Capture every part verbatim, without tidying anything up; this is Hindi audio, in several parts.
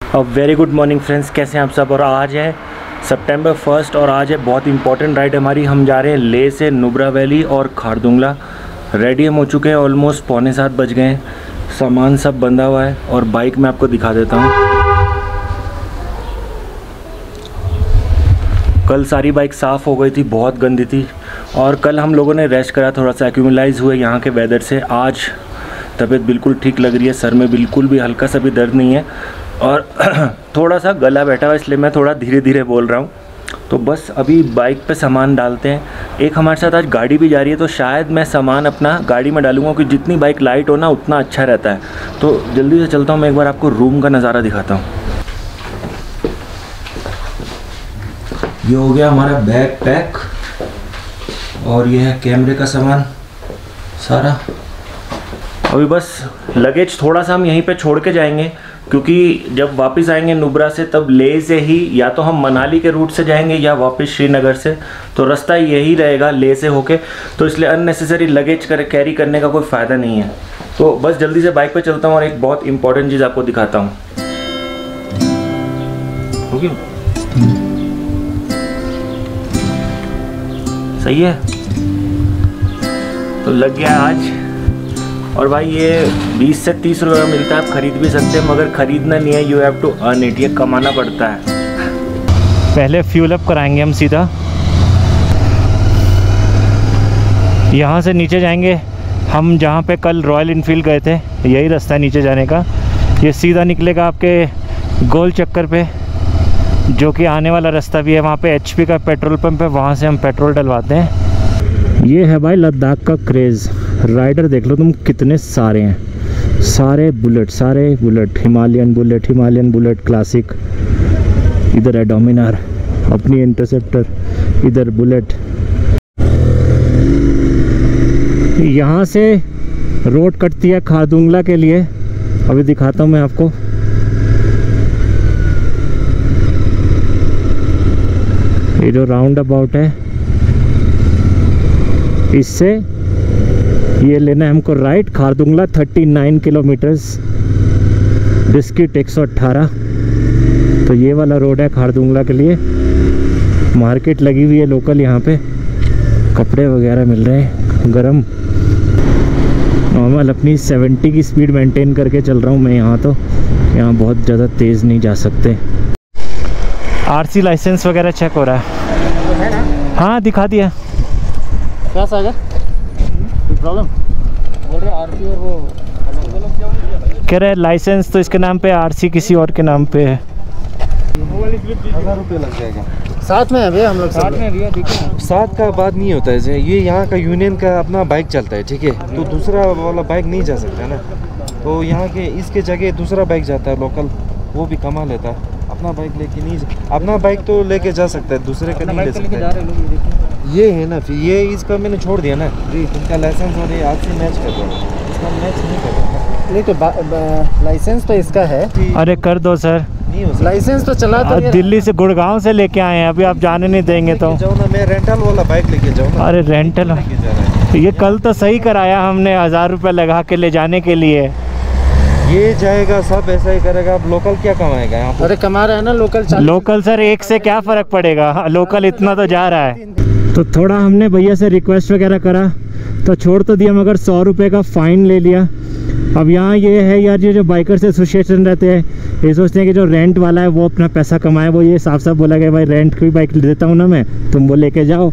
अब वेरी गुड मॉर्निंग फ्रेंड्स, कैसे हैं आप सब। और आज है सितंबर फर्स्ट और आज है बहुत इंपॉर्टेंट राइड हमारी। हम जा रहे हैं लेह से नुब्रा वैली और खारदुंगला। रेडी हम हो चुके हैं, ऑलमोस्ट पौने सात बज गए हैं। सामान सब बंधा हुआ है और बाइक मैं आपको दिखा देता हूँ। कल सारी बाइक साफ़ हो गई थी, बहुत गंदी थी। और कल हम लोगों ने रेस्ट करा, थोड़ा सा एक्यूमुलाइज हुए यहाँ के वेदर से। आज तबीयत बिल्कुल ठीक लग रही है, सर में बिल्कुल भी हल्का सा भी दर्द नहीं है और थोड़ा सा गला बैठा हुआ, इसलिए मैं थोड़ा धीरे धीरे बोल रहा हूँ। तो बस अभी बाइक पे सामान डालते हैं। एक हमारे साथ आज गाड़ी भी जा रही है, तो शायद मैं सामान अपना गाड़ी में डालूँगा, क्योंकि जितनी बाइक लाइट हो ना उतना अच्छा रहता है। तो जल्दी से चलता हूँ, मैं एक बार आपको रूम का नज़ारा दिखाता हूँ। ये हो गया हमारा बैग पैक और ये है कैमरे का सामान सारा। अभी बस लगेज थोड़ा सा हम यहीं पे छोड़ के जाएंगे, क्योंकि जब वापस आएंगे नुब्रा से तब लेह से ही या तो हम मनाली के रूट से जाएंगे या वापस श्रीनगर से, तो रास्ता यही रहेगा लेह से होके। तो इसलिए अननेसेसरी लगेज कर कैरी करने का कोई फ़ायदा नहीं है। तो बस जल्दी से बाइक पे चलता हूँ और एक बहुत इंपॉर्टेंट चीज़ आपको दिखाता हूँ। ओके, सही है। तो लग गया आज। और भाई ये बीस से तीस रुपये मिलता है, आप खरीद भी सकते हैं, मगर खरीदना नहीं है, you have to earn it. ये कमाना पड़ता है। पहले फ्यूल अप कराएंगे हम सीधा। यहाँ से नीचे जाएंगे हम, जहाँ पे कल रॉयल इनफील्ड गए थे, यही रास्ता है नीचे जाने का। ये सीधा निकलेगा आपके गोल चक्कर पे, जो कि आने वाला रास्ता भी है। वहाँ पे एचपी का पेट्रोल पंप है, वहाँ से हम पेट्रोल डलवाते हैं। ये है भाई लद्दाख का क्रेज़। राइडर देख लो तुम, कितने सारे हैं, सारे बुलेट, सारे bullet, Himalayan bullet, Himalayan bullet classic. इधर है डोमिनार, अपनी इंटरसेप्टर, इधर बुलेट। यहाँ से रोड कटती है खारदुंगला के लिए, अभी दिखाता हूँ मैं आपको। ये जो राउंड अबाउट है, इससे ये लेना है हमको राइट। खारदुंगला उनतालीस किलोमीटर्स, बिस्किट एक सौ अट्ठारह। तो ये वाला रोड है खारदुंगला के लिए। मार्केट लगी हुई है लोकल, यहाँ पे कपड़े वगैरह मिल रहे हैं गरम। नॉर्मल अपनी सत्तर की स्पीड मेंटेन करके चल रहा हूँ मैं यहाँ। तो यहाँ बहुत ज़्यादा तेज़ नहीं जा सकते। आरसी लाइसेंस वगैरह चेक हो रहा है। हाँ दिखा दिया। क्या सागर प्रॉब्लम बोल रहे आरसी और वो कह रहे लाइसेंस तो इसके नाम पे, आरसी किसी और के नाम पे है। हजार रुपये लग जाएगा। साथ में है भैया, हम लोग साथ में भैया। देखिए साथ का बात नहीं होता है, ये यहाँ का यूनियन का अपना बाइक चलता है, ठीक है। तो दूसरा वाला बाइक नहीं जा सकता है ना, तो यहाँ के इसके जगह दूसरा बाइक जाता है लोकल, वो भी कमा लेता है। अपना बाइक लेके नहीं, अपना बाइक तो लेके जा सकता है, दूसरे का नहीं ले सकता। ये है ना, फिर ये इसका मैंने छोड़ दिया ना जी। इनका लाइसेंस और ये आपसे मैच कर दो, इसका मैच नहीं कर दो। नहीं तो लाइसेंस तो इसका है। अरे कर दो सर, नहीं हो लाइसेंस तो चला तो दिल्ली से गुड़गांव से लेके आए हैं, अभी आप जाने नहीं देंगे तो जाओ ना, मैं रेंटल वाला बाइक लेके जाऊँ ना। अरे रेंटल, ये कल तो सही कराया हमने, हज़ार रुपये लगा के ले जाने के लिए। ये जाएगा सब ऐसा ही करेगा। अब लोकल क्या कमाएगा यहाँ पर? अरे कमा रहा है ना लोकल। लोकल सर एक से क्या फ़र्क पड़ेगा, लोकल इतना तो जा रहा है। तो थोड़ा हमने भैया से रिक्वेस्ट वगैरह करा तो छोड़ तो दिया, मगर सौ रुपये का फ़ाइन ले लिया। अब यहाँ ये है यार, ये जो बाइकर्स एसोसिएशन रहते हैं, ये सोचते हैं कि जो रेंट वाला है वो अपना पैसा कमाए। वो ये साफ साफ बोला गया भाई रेंट की बाइक देता हूँ ना मैं, तुम वो लेके जाओ।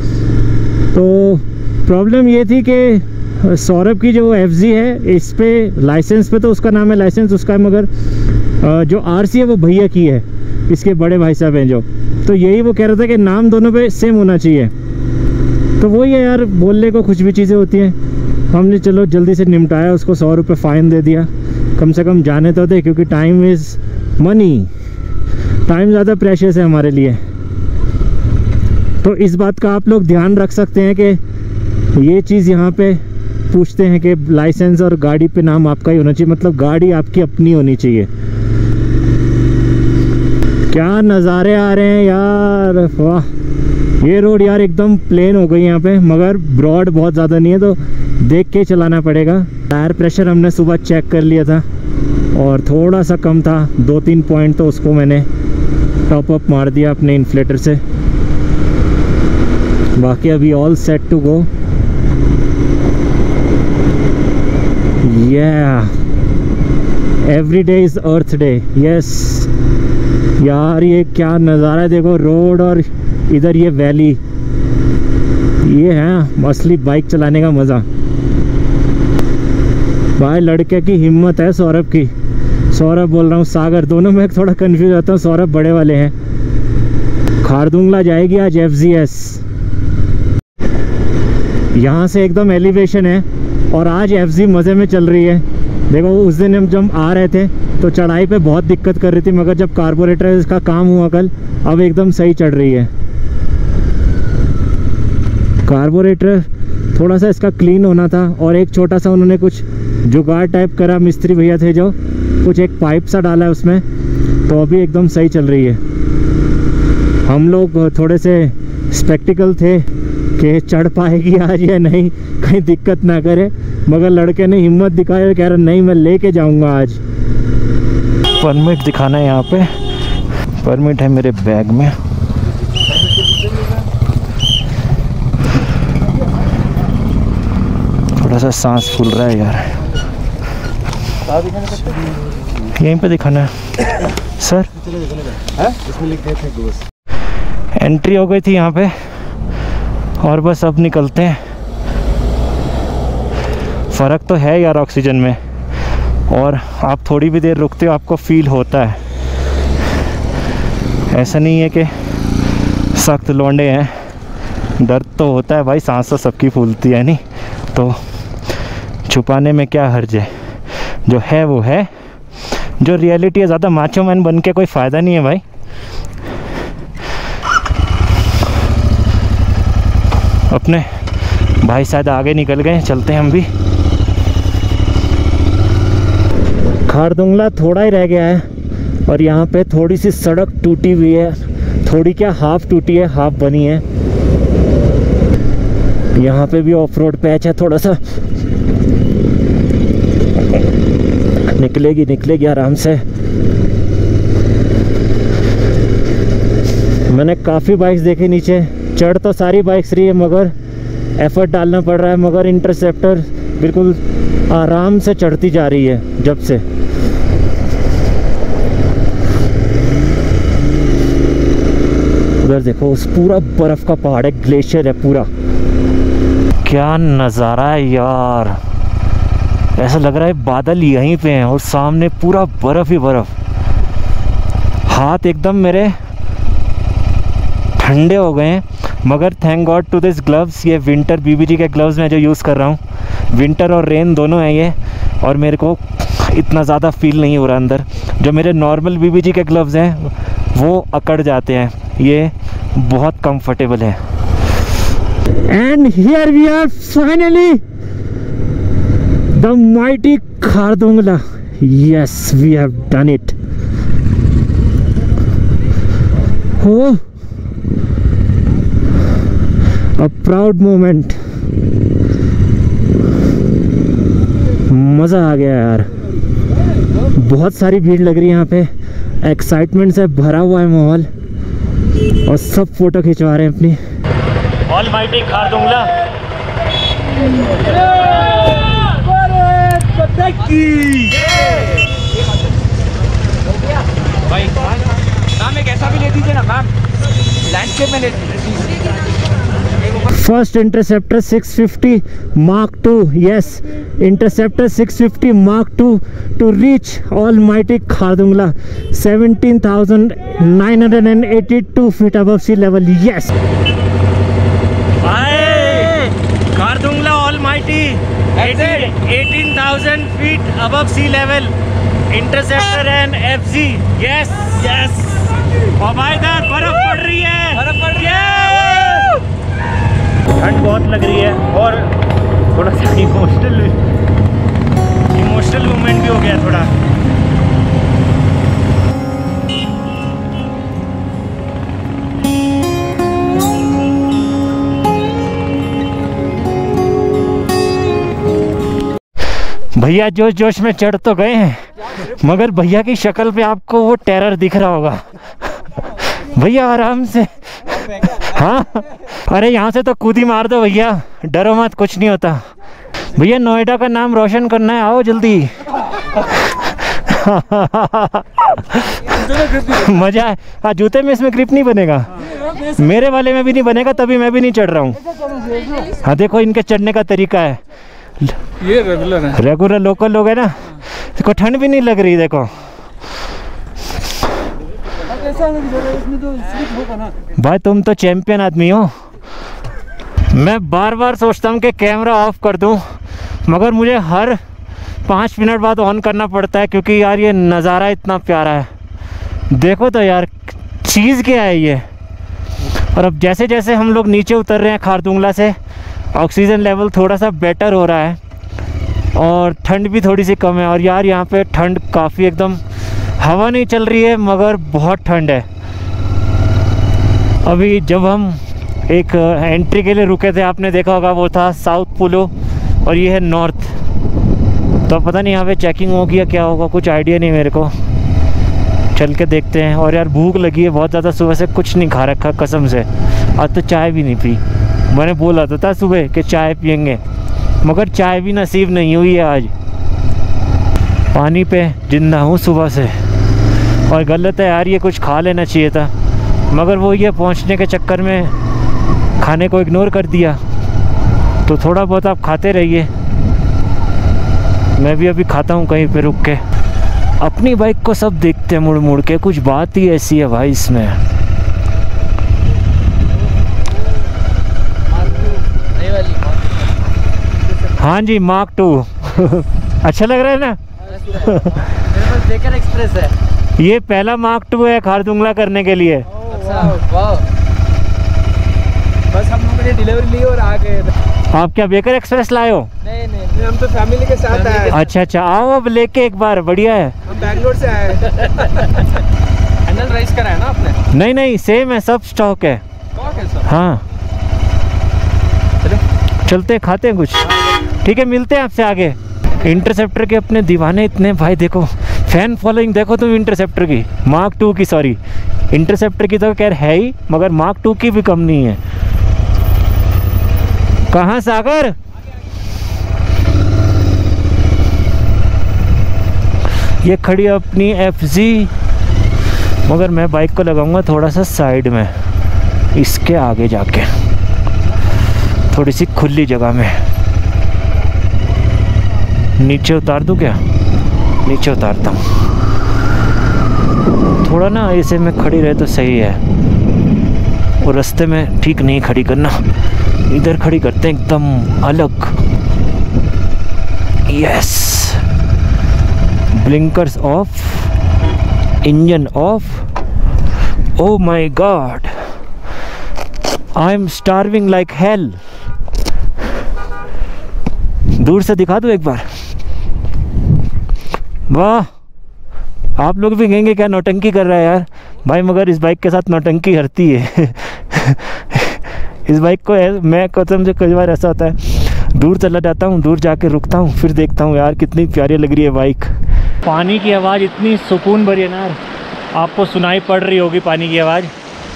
तो प्रॉब्लम ये थी कि सौरभ की जो एफ जी है, इस पे लाइसेंस पे तो उसका नाम है, लाइसेंस उसका है, मगर जो आरसी है वो भैया की है, इसके बड़े भाई साहब हैं जो। तो यही वो कह रहा था कि नाम दोनों पे सेम होना चाहिए। तो वही है यार, बोलने को कुछ भी चीज़ें होती हैं। हमने चलो जल्दी से निपटाया, उसको सौ रुपये फ़ाइन दे दिया। कम से कम जाने तो दे, क्योंकि टाइम इज़ मनी, टाइम ज़्यादा प्रेशियस है हमारे लिए। तो इस बात का आप लोग ध्यान रख सकते हैं कि ये चीज़ यहाँ पे पूछते हैं कि लाइसेंस और गाड़ी पे नाम आपका ही होना चाहिए, मतलब गाड़ी आपकी अपनी होनी चाहिए। क्या नज़ारे आ रहे हैं यार, वाह। ये रोड यार एकदम प्लेन हो गई यहाँ पे, मगर ब्रॉड बहुत ज़्यादा नहीं है, तो देख के चलाना पड़ेगा। टायर प्रेशर हमने सुबह चेक कर लिया था और थोड़ा सा कम था, दो तीन पॉइंट, तो उसको मैंने टॉप अप मार दिया अपने इन्फ्लेटर से। बाकी अभी all set to go. Yeah, every day is Earth Day. Yes, यार ये क्या नज़ारा है, देखो रोड और इधर ये वैली, ये है असली बाइक चलाने का मज़ा। भाई लड़के की हिम्मत है, सौरभ की, सौरभ बोल रहा हूँ, सागर, दोनों में थोड़ा कंफ्यूज होता हूँ। सौरभ बड़े वाले हैं। खारदुंगला जाएगी आज एफ जी एस। यहाँ से एकदम एलिवेशन है और आज एफ जी मज़े में चल रही है। देखो उस दिन हम जब आ रहे थे तो चढ़ाई पे बहुत दिक्कत कर रही थी, मगर जब कार्बोरेटर इसका काम हुआ कल, अब एकदम सही चढ़ रही है। कार्बोरेटर थोड़ा सा इसका क्लीन होना था और एक छोटा सा उन्होंने कुछ जुगाड़ टाइप करा, मिस्त्री भैया थे जो, कुछ एक पाइप सा डाला है उसमें, तो अभी एकदम सही चल रही है। हम लोग थोड़े से स्पेक्टिकल थे कि चढ़ पाएगी आज या नहीं, कहीं दिक्कत ना करे, मगर लड़के ने हिम्मत दिखाई, कह रहा नहीं मैं लेके जाऊंगा आज। परमिट दिखाना है यहाँ पे, परमिट है मेरे बैग में। थोड़ा सा सांस फूल रहा है यार। यहीं पे दिखाना है सर। एंट्री हो गई थी यहाँ पे और बस अब निकलते हैं। फ़र्क तो है यार ऑक्सीजन में, और आप थोड़ी भी देर रुकते हो आपको फील होता है। ऐसा नहीं है कि सख्त लौंडे हैं, दर्द तो होता है भाई, सांस तो सबकी फूलती है नहीं, तो छुपाने में क्या हर्ज है। जो है वो है, जो रियलिटी है। ज़्यादा माचो मैन बन के कोई फ़ायदा नहीं है भाई। अपने भाई शायद आगे निकल गए, चलते हैं हम भी। खारदुंगला थोड़ा ही रह गया है और यहाँ पे थोड़ी सी सड़क टूटी हुई है, थोड़ी क्या हाफ टूटी है, हाफ बनी है। यहाँ पे भी ऑफ रोड पैच है थोड़ा सा, निकलेगी निकलेगी आराम से। मैंने काफ़ी बाइक्स देखी नीचे, चढ़ तो सारी बाइक्स रही है मगर एफर्ट डालना पड़ रहा है, मगर इंटरसेप्टर बिल्कुल आराम से चढ़ती जा रही है जब से। उधर देखो उस पूरा बर्फ़ का पहाड़ है, ग्लेशियर है पूरा। क्या नज़ारा है यार, ऐसा लग रहा है बादल यहीं पे हैं और सामने पूरा बर्फ़ ही बर्फ़। हाथ एकदम मेरे ठंडे हो गए हैं, मगर thank God to this gloves. ये विंटर बीबीजी के ग्लव्स मैं जो यूज़ कर रहा हूँ, विंटर और रेन दोनों हैं ये, और मेरे को इतना ज़्यादा फील नहीं हो रहा अंदर। जो मेरे नॉर्मल बीबीजी के ग्लव्स हैं वो अकड़ जाते हैं, ये बहुत कंफर्टेबल है। And here we are finally the mighty Khardungla. Yes we have done it. हो अ प्राउड मोमेंट। मज़ा आ गया यार, बहुत सारी भीड़ लग रही है यहाँ पे, एक्साइटमेंट से भरा हुआ है माहौल और सब फोटो खिंचवा रहे हैं अपनी। ऑलमाइटी खारदुंगला। भाई नाम एक ऐसा भी ले दीजिए ना मैम, लैंडस्केप में ले दीजिए। First interceptor six fifty mark two, yes interceptor six fifty mark two to reach almighty Khardungla, seventeen thousand nine hundred eighty two feet above sea level. Yes Khardungla almighty eighteen thousand feet above sea level, interceptor and FG. Yes yes. और भाई इधर बर्फ पड़ रही है, बर्फ पड़ रही है, ठंड बहुत लग रही है और थोड़ा सा इमोशनल इमोशनल मोमेंट भी हो गया थोड़ा। भैया जोश जोश में चढ़ तो गए हैं, मगर भैया की शक्ल पे आपको वो टेरर दिख रहा होगा। भैया आराम से, हाँ अरे यहाँ से तो कूदी मार दो भैया, डरो मत, कुछ नहीं होता। भैया नोएडा का नाम रोशन करना है, आओ जल्दी। मजा है। हाँ जूते में इसमें ग्रिप नहीं बनेगा, मेरे वाले में भी नहीं बनेगा, तभी मैं भी नहीं चढ़ रहा हूँ। हाँ देखो इनके चढ़ने का तरीका है, ये रेगुलर है, रेगुलर लोकल लोग है ना, इसको ठंड भी नहीं लग रही। देखो भाई तुम तो चैंपियन आदमी हो। मैं बार बार सोचता हूँ कि कैमरा ऑफ कर दूँ, मगर मुझे हर पाँच मिनट बाद ऑन करना पड़ता है, क्योंकि यार ये नज़ारा इतना प्यारा है। देखो तो यार चीज़ क्या है ये। और अब जैसे जैसे हम लोग नीचे उतर रहे हैं खारदुंगला से, ऑक्सीजन लेवल थोड़ा सा बेटर हो रहा है और ठंड भी थोड़ी सी कम है। और यार यहाँ पे ठंड काफ़ी, एकदम हवा नहीं चल रही है मगर बहुत ठंड है। अभी जब हम एक एंट्री के लिए रुके थे, आपने देखा होगा, वो था साउथ पोलो और ये है नॉर्थ। तो पता नहीं यहाँ पे चेकिंग होगी या क्या होगा, कुछ आइडिया नहीं मेरे को। चल के देखते हैं। और यार भूख लगी है बहुत ज़्यादा, सुबह से कुछ नहीं खा रखा कसम से। आज तो चाय भी नहीं पी, मैंने बोला तो था सुबह कि चाय पियेंगे, मगर चाय भी नसीब नहीं हुई है आज। पानी पे जिंदा हूँ सुबह से, और गलत है यार, ये कुछ खा लेना चाहिए था, मगर वो ये पहुँचने के चक्कर में खाने को इग्नोर कर दिया। तो थोड़ा बहुत आप खाते रहिए, मैं भी अभी खाता हूँ कहीं पे रुक के। अपनी बाइक को सब देखते हैं मुड़ मुड़ के, कुछ बात ही ऐसी है भाई इसमें। हाँ जी मार्क टू। अच्छा लग रहा है ना? मेरे पास बेकर एक्सप्रेस है। ये पहला मार्क टू है खारदुंगला करने के लिए। अच्छा वाह, बस हम लोगों ने डिलीवरी ली और आ गए। आप क्या बेकर एक्सप्रेस लाए हो? नहीं नहीं, हम तो फैमिली के साथ आए। अच्छा अच्छा, आओ अब लेके एक बार, बढ़िया है। हम बैंगलोर से आए। एनएल राइस करा है ना आपने? नहीं नहीं, सेम है, सब स्टॉक है। स्टॉक है सब? हाँ चले चलते हैं, खाते हैं कुछ, ठीक है, मिलते हैं आपसे आगे। इंटरसेप्टर के अपने दीवाने इतने भाई, देखो फैन फॉलोइंग देखो तुम इंटरसेप्टर की, मार्क टू की, सॉरी इंटरसेप्टर की तो खैर है ही, मगर मार्क टू की भी कम नहीं है। कहाँ सागर? ये खड़ी है अपनी एफ जी, मगर मैं बाइक को लगाऊंगा थोड़ा सा साइड में, इसके आगे जाके थोड़ी सी खुली जगह में। नीचे उतार दूं क्या? नीचे उतारता हूँ, थोड़ा ना ऐसे में खड़ी रहे तो सही है। और रास्ते में ठीक नहीं खड़ी करना, इधर खड़ी करते हैं एकदम अलग। Yes, blinkers off, engine off. Oh my God, I am starving like hell. दूर से दिखा दूं एक बार? वाह, आप लोग भी कहेंगे क्या नौटंकी कर रहा है यार भाई, मगर इस बाइक के साथ नौटंकी हरती है। इस बाइक को मैं कसम से कई बार ऐसा होता है, दूर चला जाता हूँ, दूर जाके रुकता हूँ, फिर देखता हूँ यार कितनी प्यारी लग रही है बाइक। पानी की आवाज़ इतनी सुकून भरी है ना, आपको सुनाई पड़ रही होगी पानी की आवाज़।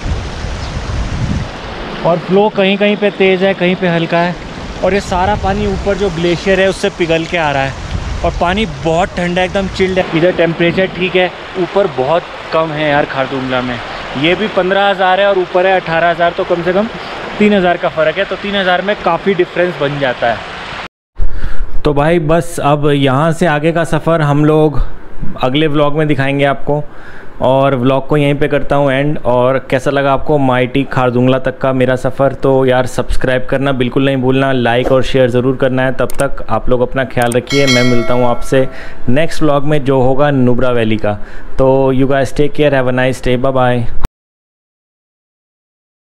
और फ्लो कहीं कहीं पे तेज़ है, कहीं पे हल्का है, और ये सारा पानी ऊपर जो ग्लेशियर है उससे पिघल के आ रहा है। और पानी बहुत ठंडा है, एकदम चिल्ड है। इधर टेम्परेचर ठीक है, ऊपर बहुत कम है यार खारदुंगला में। ये भी पंद्रह हज़ार है और ऊपर है अठारह हज़ार, तो कम से कम तीन हज़ार का फ़र्क है। तो तीन हज़ार में काफ़ी डिफरेंस बन जाता है। तो भाई बस अब यहाँ से आगे का सफ़र हम लोग अगले व्लॉग में दिखाएंगे आपको, और व्लॉग को यहीं पे करता हूँ एंड। और कैसा लगा आपको माइटी खारदुंगला तक का मेरा सफ़र, तो यार सब्सक्राइब करना बिल्कुल नहीं भूलना, लाइक और शेयर ज़रूर करना है। तब तक आप लोग अपना ख्याल रखिए, मैं मिलता हूँ आपसे नेक्स्ट व्लॉग में जो होगा नुब्रा वैली का। तो you guys take care, have a nice day, bye bye.